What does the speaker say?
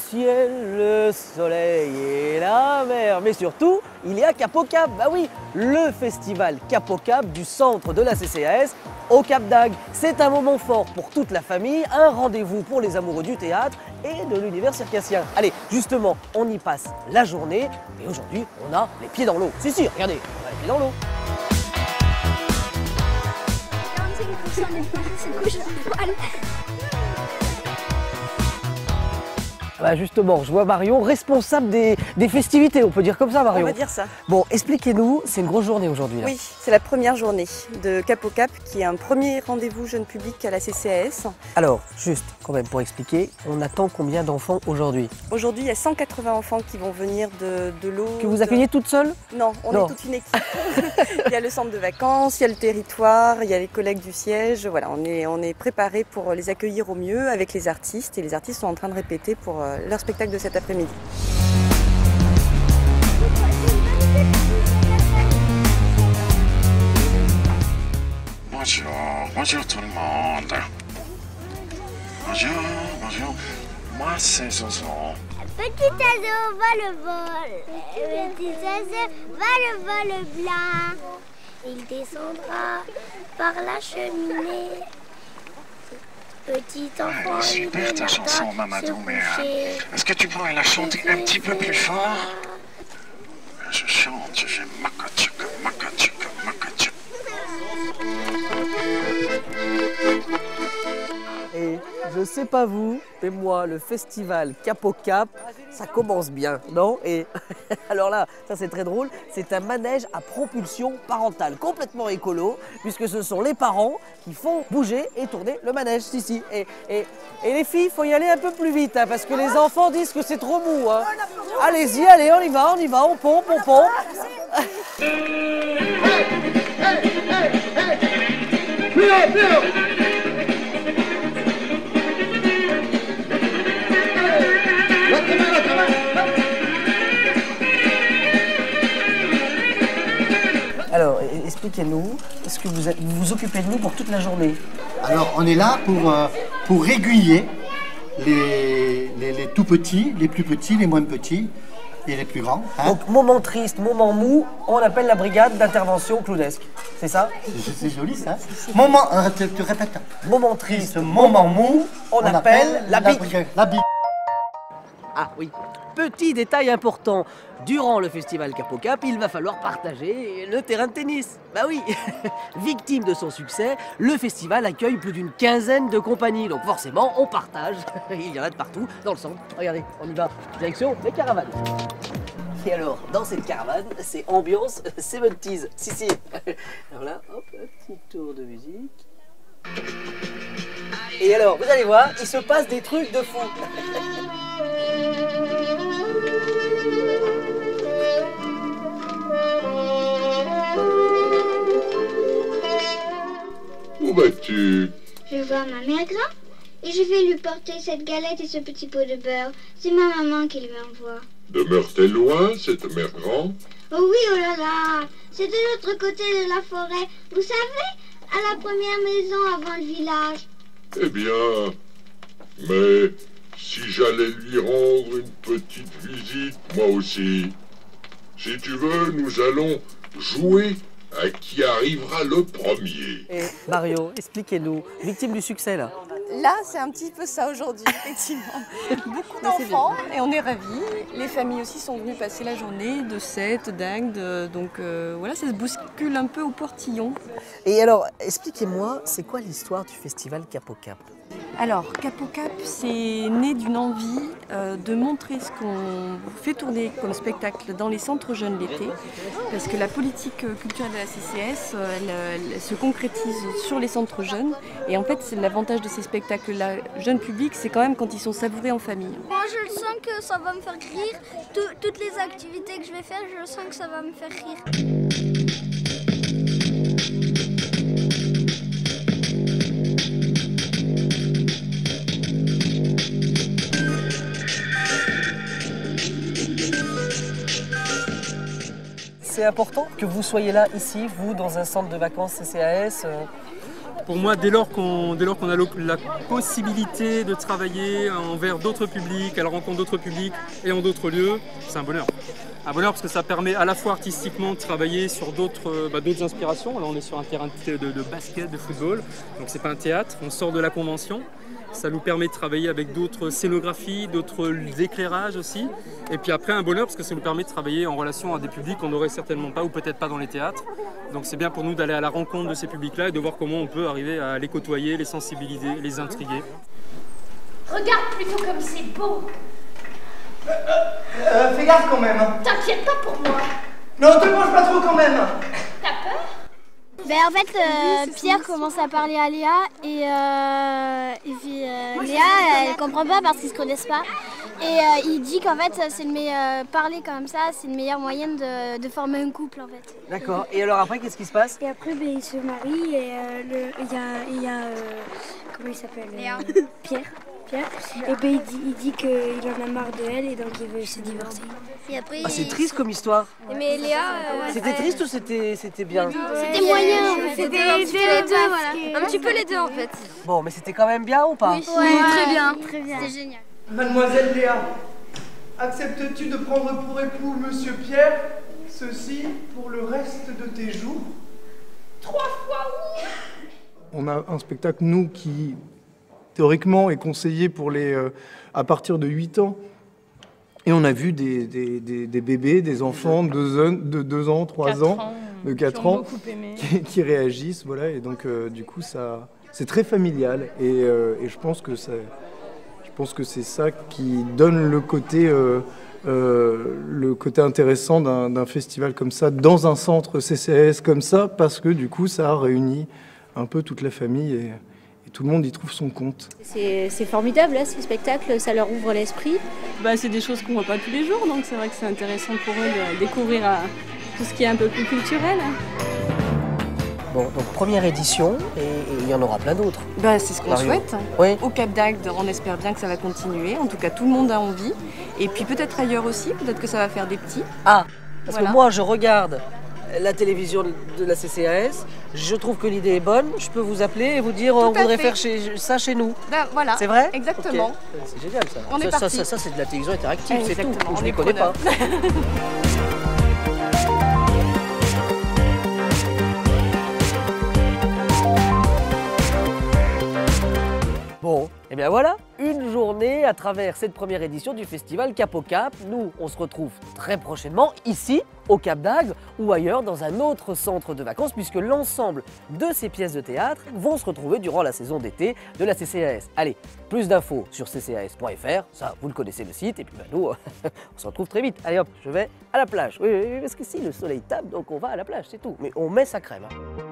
ciel, le soleil et la mer. Mais surtout, il y a Cap au Cap. Bah oui, le festival Cap au Cap du centre de la CCAS au Cap d'Agde. C'est un moment fort pour toute la famille, un rendez-vous pour les amoureux du théâtre et de l'univers circassien. Allez, justement, on y passe la journée et aujourd'hui, on a les pieds dans l'eau. Si, regardez, on a les pieds dans l'eau. 45% des Français se couchent à poil. Bah justement, je vois Marion, responsable des festivités, on peut dire comme ça Marion. On va dire ça. Bon, expliquez-nous, c'est une grosse journée aujourd'hui. Oui, c'est la première journée de Cap au Cap, qui est un premier rendez-vous jeune public à la CCAS. Alors, juste quand même pour expliquer, on attend combien d'enfants aujourd'hui? Aujourd'hui, il y a 180 enfants qui vont venir de l'eau. Que vous accueillez toute seule? Non, on est toute une équipe. Il y a le centre de vacances, il y a le territoire, il y a les collègues du siège. Voilà, on est préparés pour les accueillir au mieux avec les artistes. Et les artistes sont en train de répéter pour leur spectacle de cet après-midi. Bonjour tout le monde. Bonjour. Moi c'est Zozo. Petit oiseau va le vol. Petit oiseau va le vol blanc. Il descendra par la cheminée. Petit enfant. Super ta chanson Mamadou, mais est-ce que tu pourrais la chanter un petit peu plus fort? Je chante, je fais makatchuk, makatchuk, makatchuk. Et je sais pas vous, mais moi, le festival Cap au Cap, ça commence bien, non? Et alors là, ça c'est très drôle, c'est un manège à propulsion parentale, complètement écolo, puisque ce sont les parents qui font bouger et tourner le manège ici. Et les filles, il faut y aller un peu plus vite, hein, parce que les enfants disent que c'est trop mou. Hein. Allez-y, allez, on y va, on pompe. Alors, expliquez-nous, est-ce que vous vous occupez de nous pour toute la journée? Alors, on est là pour aiguiller les tout petits, les plus petits, les moins petits et les plus grands. Hein. Donc, moment triste, moment mou, on appelle la brigade d'intervention clownesque. C'est ça? C'est joli ça. Moment, tu répètes. Moment triste, moment mou, on appelle la bique. La bique. Ah oui, petit détail important, durant le festival Cap au Cap, il va falloir partager le terrain de tennis. Bah oui, victime de son succès, le festival accueille plus d'une quinzaine de compagnies, donc forcément on partage, il y en a de partout dans le centre. Regardez, on y va, direction les caravanes. Et alors, dans cette caravane, c'est ambiance 70s. Si. Alors là, hop, un petit tour de musique. Et alors, vous allez voir, il se passe des trucs de fou. Où vas-tu? Je vais voir ma mère grand et je vais lui porter cette galette et ce petit pot de beurre. C'est ma maman qui lui envoie. Demeure-t-elle loin, cette mère grand? Oh oui, oh là là, c'est de l'autre côté de la forêt. Vous savez, à la première maison avant le village. Eh bien, mais si j'allais lui rendre une petite visite, moi aussi. Si tu veux, nous allons jouer à qui arrivera le premier. Et Mario, expliquez-nous, victime du succès là. Là, c'est un petit peu ça aujourd'hui, effectivement. Beaucoup d'enfants et on est ravis. Les familles aussi sont venues passer la journée de Sète, d'Agde. Donc voilà, ça se bouscule un peu au portillon. Et alors, expliquez-moi, c'est quoi l'histoire du festival Cap au Cap? Alors, Cap au Cap, c'est né d'une envie de montrer ce qu'on fait tourner comme spectacle dans les centres jeunes l'été, parce que la politique culturelle de la CCAS, elle se concrétise sur les centres jeunes, et en fait, c'est l'avantage de ces spectacles-là, jeunes publics, c'est quand même quand ils sont savourés en famille. Moi, je sens que ça va me faire rire. Toutes les activités que je vais faire, je sens que ça va me faire rire. C'est important que vous soyez là, ici, vous, dans un centre de vacances CCAS Pour moi, dès lors qu'on a la possibilité de travailler envers d'autres publics, à la rencontre d'autres publics et en d'autres lieux, c'est un bonheur. Un bonheur parce que ça permet à la fois artistiquement de travailler sur d'autres inspirations. Là, on est sur un terrain de basket, de football, donc c'est pas un théâtre, on sort de la convention. Ça nous permet de travailler avec d'autres scénographies, d'autres éclairages aussi. Et puis après, un bonheur parce que ça nous permet de travailler en relation à des publics qu'on n'aurait certainement pas ou peut-être pas dans les théâtres. Donc c'est bien pour nous d'aller à la rencontre de ces publics-là et de voir comment on peut arriver à les côtoyer, les sensibiliser, les intriguer. Regarde plutôt comme c'est beau. Fais gaffe quand même. Hein. T'inquiète pas pour moi. Non, te penche pas trop quand même. T'as peur? Ben en fait, Pierre commence à parler à Léa et puis Léa, elle comprend pas parce qu'ils se connaissent pas. Et il dit qu'en fait, c'est le meilleur, parler comme ça, c'est une meilleure moyenne de former un couple en fait. D'accord. Et alors après, qu'est-ce qui se passe? Et après, ben, ils se marient et il y a comment il s'appelle Pierre. Et ben, il dit qu'il en a marre de elle et donc il veut se divorcer. Et après, Ah, c'est triste comme histoire. Mais Léa, C'était triste ou c'était bien? c'était moyen. c'était les deux, voilà. Un petit peu les deux en fait. Bon, mais c'était quand même bien ou pas? Oui, très bien. Très bien. C'était génial. Mademoiselle Léa, acceptes-tu de prendre pour époux Monsieur Pierre, ceci pour le reste de tes jours? 3 fois oui. On a un spectacle, nous, qui théoriquement est conseillé pour les à partir de 8 ans. Et on a vu des bébés, des enfants de 2 ans, 3 ans, de 4 ans, qui réagissent. Voilà, et donc, du coup, c'est très familial. Et je pense que c'est ça qui donne le côté intéressant d'un festival comme ça, dans un centre CCAS comme ça, parce que du coup, ça a réuni un peu toute la famille et tout le monde y trouve son compte. C'est formidable, là, ces spectacles, ça leur ouvre l'esprit. C'est des choses qu'on voit pas tous les jours, donc c'est vrai que c'est intéressant pour eux de découvrir tout ce qui est un peu plus culturel. Bon, donc première édition, et il y en aura plein d'autres. C'est ce qu'on souhaite. Oui. Au Cap d'Agde, on espère bien que ça va continuer. En tout cas, tout le monde a envie. Et puis peut-être ailleurs aussi, peut-être que ça va faire des petits. Ah, parce Voilà. que moi, je regarde la télévision de la CCAS, je trouve que l'idée est bonne, je peux vous appeler et vous dire on voudrait faire ça chez nous. Voilà. C'est vrai? Exactement. Okay. C'est génial ça. On est parti. Ça c'est de la télévision interactive, c'est tout. Exactement, Je on ne est connais pas. Bon, et bien voilà, une journée à travers cette première édition du festival Cap au Cap. Nous, on se retrouve très prochainement ici, au Cap d'Agde, ou ailleurs dans un autre centre de vacances, puisque l'ensemble de ces pièces de théâtre vont se retrouver durant la saison d'été de la CCAS. Allez, plus d'infos sur ccas.fr, ça vous le connaissez le site, et puis nous, on se retrouve très vite. Allez hop, je vais à la plage. Oui, parce que si le soleil tape, donc on va à la plage, c'est tout. Mais on met sa crème. Hein.